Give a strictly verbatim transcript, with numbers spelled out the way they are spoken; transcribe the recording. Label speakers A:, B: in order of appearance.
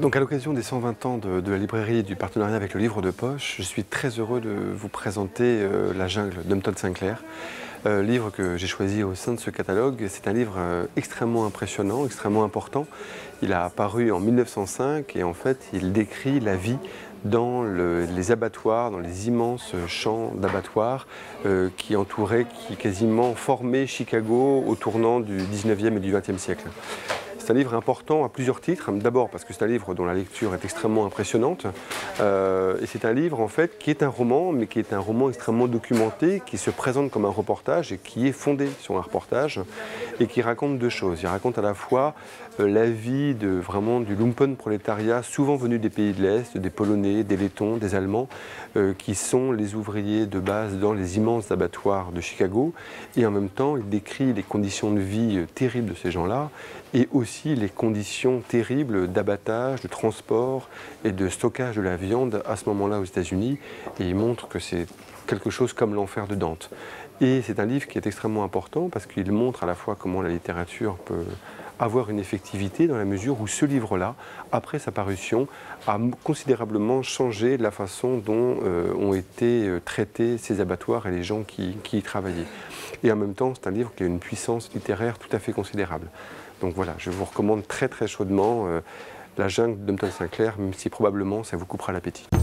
A: Donc à l'occasion des cent vingt ans de, de la librairie et du partenariat avec le livre de poche, je suis très heureux de vous présenter euh, La jungle d'Upton Sinclair, euh, livre que j'ai choisi au sein de ce catalogue. C'est un livre euh, extrêmement impressionnant, extrêmement important. Il a apparu en mille neuf cent cinq et en fait il décrit la vie dans le, les abattoirs, dans les immenses champs d'abattoirs euh, qui entouraient, qui quasiment formaient Chicago au tournant du dix-neuvième et du vingtième siècle. C'est un livre important à plusieurs titres. D'abord parce que c'est un livre dont la lecture est extrêmement impressionnante. Euh, et c'est un livre en fait qui est un roman, mais qui est un roman extrêmement documenté, qui se présente comme un reportage et qui est fondé sur un reportage et qui raconte deux choses. Il raconte à la fois euh, la vie de, vraiment du lumpenprolétariat, souvent venu des pays de l'Est, des Polonais, des Lettons, des Allemands, euh, qui sont les ouvriers de base dans les immenses abattoirs de Chicago. Et en même temps, il décrit les conditions de vie euh, terribles de ces gens-là et aussi les conditions terribles d'abattage, de transport et de stockage de la viande à ce moment-là aux États-Unis. Et il montre que c'est quelque chose comme l'enfer de Dante. Et c'est un livre qui est extrêmement important parce qu'il montre à la fois comment la littérature peut avoir une effectivité dans la mesure où ce livre-là, après sa parution, a considérablement changé la façon dont euh, ont été traités ces abattoirs et les gens qui, qui y travaillaient. Et en même temps, c'est un livre qui a une puissance littéraire tout à fait considérable. Donc voilà, je vous recommande très très chaudement euh, La jungle d'Upton Sinclair, même si probablement ça vous coupera l'appétit.